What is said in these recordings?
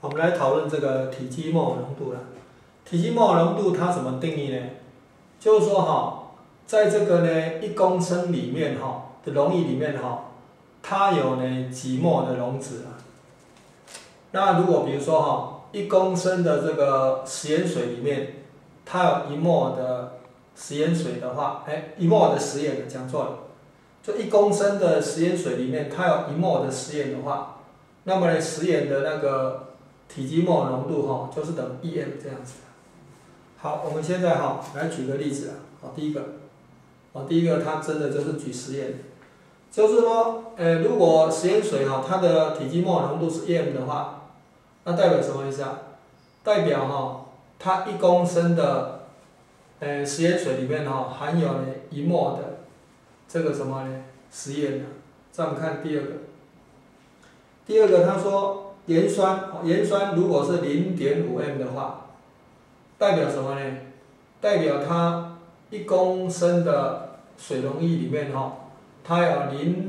我们来讨论这个体积摩尔浓度了。体积摩尔浓度它怎么定义呢？就是说在这个呢1公升里面的溶液里面它有呢几摩尔的溶质啊。那如果比如说1公升的这个食盐水里面，它有1摩尔的食盐水的话，1摩尔的食盐讲错了，就1公升的食盐水里面，它有1摩尔的食盐的话，那么呢食盐的那个体积摩尔浓度就是等于1m 这样子。好，我们现在来举个例子啊，第一个它真的就是举食盐，就是说，如果食盐水它的体积摩尔浓度是1m 的话，那代表什么意思啊？代表它1公升的食盐水里面含有呢1摩尔的这个什么呢食盐。再我们看第二个，他说盐酸如果是0.5m 的话，代表什么呢？代表它1公升的水溶液里面它有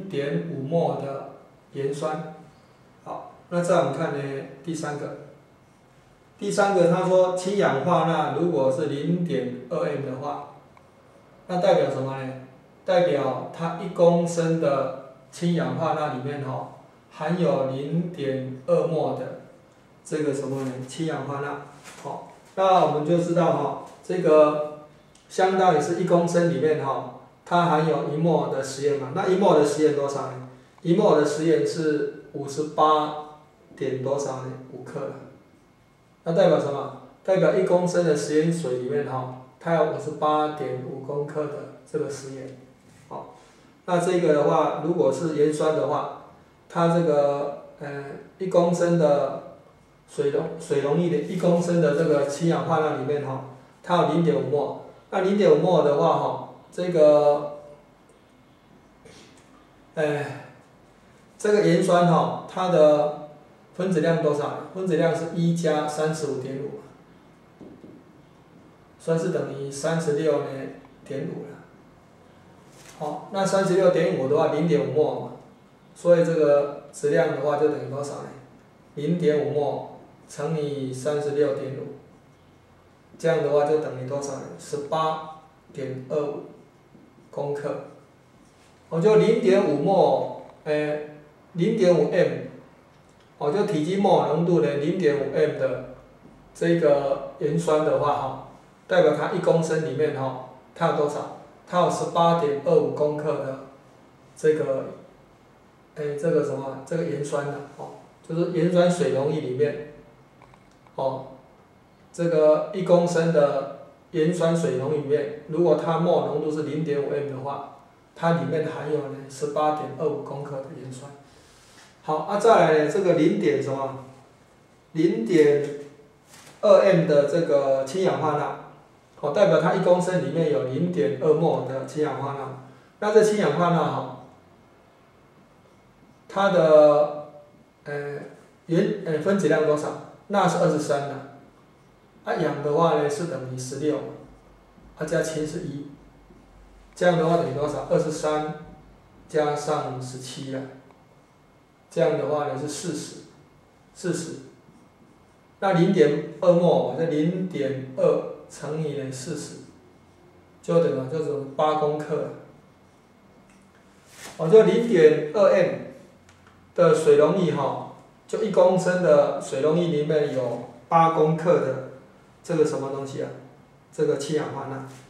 0.5摩尔的盐酸。好，那再我们看呢第三个，他说氢氧化钠如果是0.2m 的话，那代表什么呢？代表它1公升的氢氧化钠里面含有0.2摩尔的这个什么呢？氢氧化钠。好，那我们就知道这个相当于是1公升里面它含有1摩尔的食盐嘛。那1摩尔的食盐多少呢？1摩尔的食盐是58点多少呢？5克了。那代表什么？代表1公升的食盐水里面它有58.5公克的这个食盐。好，那这个的话，如果是盐酸的话，它这个1公升的水溶液的1公升的这个氢氧化钠里面它有0.5摩尔。那0.5摩尔的话这个这个盐酸它的分子量多少呢？分子量是1加35.5，所以是等于36.5了。好，那36.5的话0.5摩尔嘛，所以这个质量的话就等于多少呢？0.5摩尔乘以36.5，这样的话就等于多少呢？18.25公克。就0.5摩尔0.5m，就体积摩尔浓度的0.5m 的这个盐酸的话代表它1公升里面它有多少？它有18.25公克的这个这个什么这个盐酸的就是盐酸水溶液里面这个1公升的盐酸水溶液里面，如果它摩尔浓度是0.5m 的话，它里面含有呢18.25公克的盐酸。好，再来呢这个0.2m 的这个氢氧化钠。代表它1公升里面有0.2摩尔的氢氧化钠。那这氢氧化钠它的分子量多少？钠是23的，氧的话呢是等于16，加氢是1，这样的话等于多少？23加上17了，这样的话呢是40。那0.2摩尔这0.2乘以40，就等于就是8公克。就0.2m 的水溶液就1公升的水溶液里面有8公克的这个什么东西啊？这个氢氧化钠。